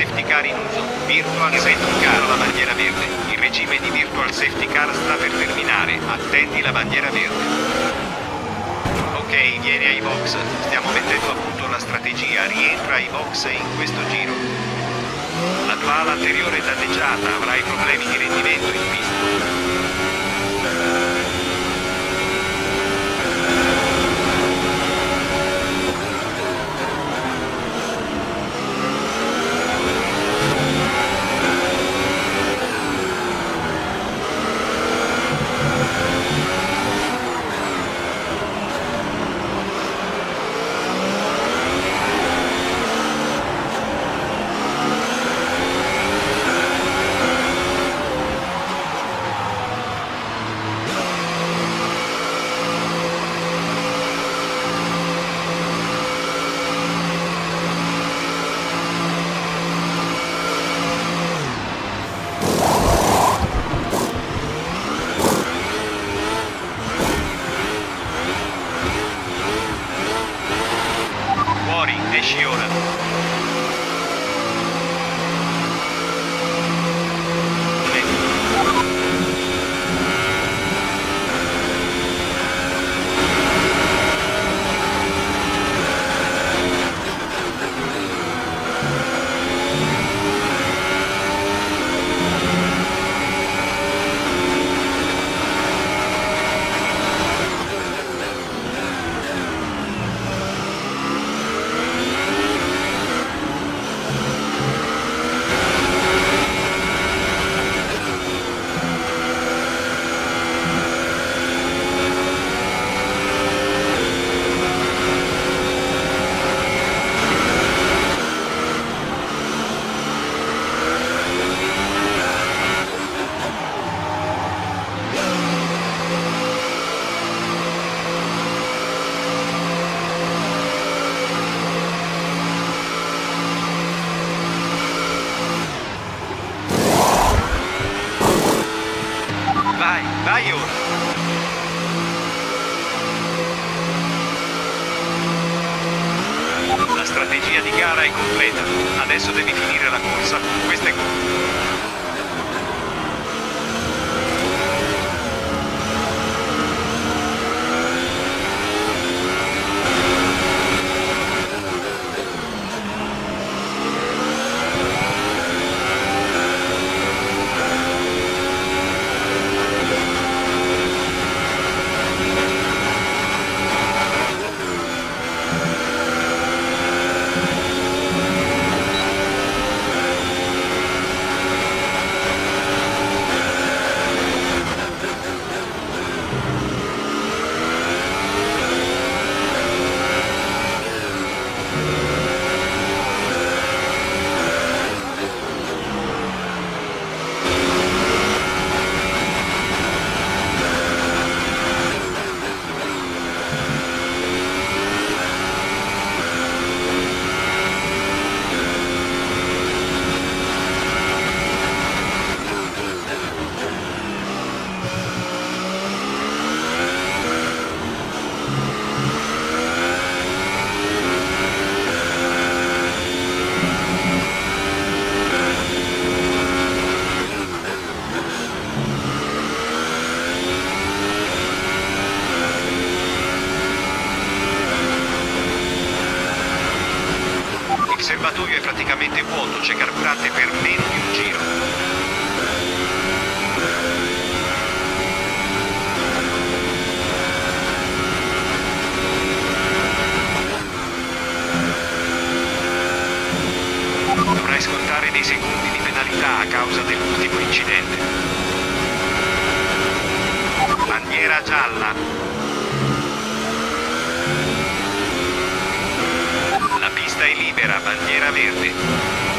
safety car in uso. Virtual safety car, la bandiera verde. Il regime di Virtual Safety Car sta per terminare. Attendi la bandiera verde. Ok, vieni ai box. Stiamo mettendo a punto la strategia. Rientra ai box in questo giro. La tua ala anteriore è danneggiata. Avrai problemi di rendimento in pista. Esci ora. Vai ora! La strategia di gara è completa. Adesso devi finire la corsa con queste gomme. Il serbatoio è praticamente vuoto, c'è carburante per meno di un giro. Dovrai scontare dei secondi di penalità a causa dell'ultimo incidente. Bandiera gialla. La pista è libera, bandiera verde.